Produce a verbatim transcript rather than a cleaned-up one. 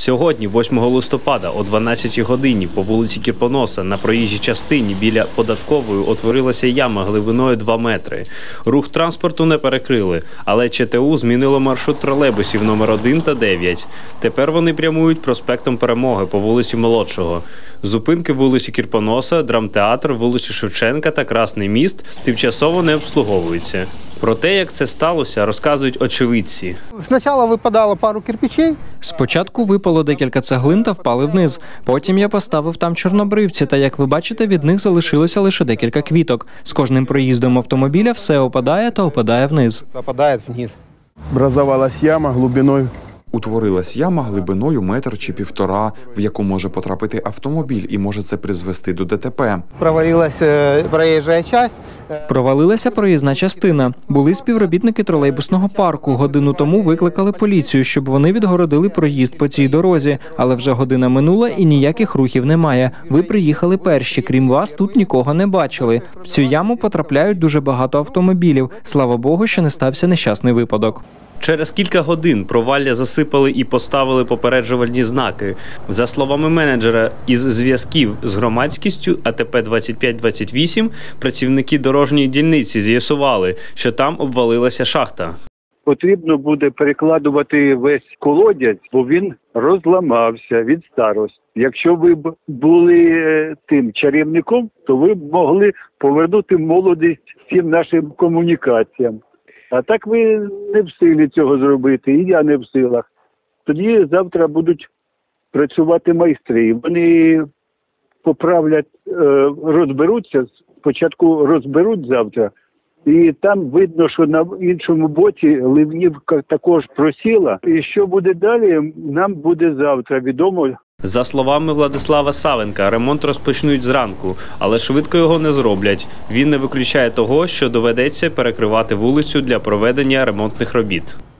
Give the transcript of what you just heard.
Сьогодні, восьмого листопада, о дванадцятій годині по вулиці Кірпоноса на проїжджій частині біля Податкової утворилася яма глибиною два метри. Рух транспорту не перекрили, але ЧТУ змінило маршрут тролейбусів номер один та дев'ять. Тепер вони прямують проспектом Перемоги по вулиці Молодшого. Зупинки вулиці Кірпоноса, Драмтеатр, вулиці Шевченка та Красний міст тимчасово не обслуговуються. Про те, як це сталося, розказують очевидці. Спочатку випадало пару кирпичей. Спочатку випало декілька цеглин та впали вниз. Потім я поставив там чорнобривці, та, як ви бачите, від них залишилося лише декілька квіток. З кожним проїздом автомобіля все опадає та опадає вниз. Опадає вниз. Образовалась яма глибиною. Утворилась яма глибиною метр чи півтора, в яку може потрапити автомобіль і може це призвести до ДТП. Провалилася проїжджа частина. Провалилася проїзна частина. Були співробітники тролейбусного парку. Годину тому викликали поліцію, щоб вони відгородили проїзд по цій дорозі. Але вже година минула і ніяких рухів немає. Ви приїхали перші, крім вас тут нікого не бачили. В цю яму потрапляють дуже багато автомобілів. Слава Богу, що не стався нещасний випадок. Через кілька годин провалля засипали і поставили попереджувальні знаки. За словами менеджера із зв'язків з громадськістю А Те Пе двадцять п'ять двадцять вісім, працівники дорожньої дільниці з'ясували, що там обвалилася шахта. Потрібно буде перекладувати весь колодязь, бо він розламався від старості. Якщо ви б були тим чарівником, то ви б могли повернути молодість всім нашим комунікаціям. А так ви не в силі цього зробити, і я не в силах. Тоді завтра будуть працювати майстри. Вони поправлять, розберуться, спочатку розберуть завтра, і там видно, що на іншому боці ливнівка також просіла. І що буде далі, нам буде завтра відомо. За словами Владислава Савенка, ремонт розпочнуть зранку, але швидко його не зроблять. Він не виключає того, що доведеться перекривати вулицю для проведення ремонтних робіт.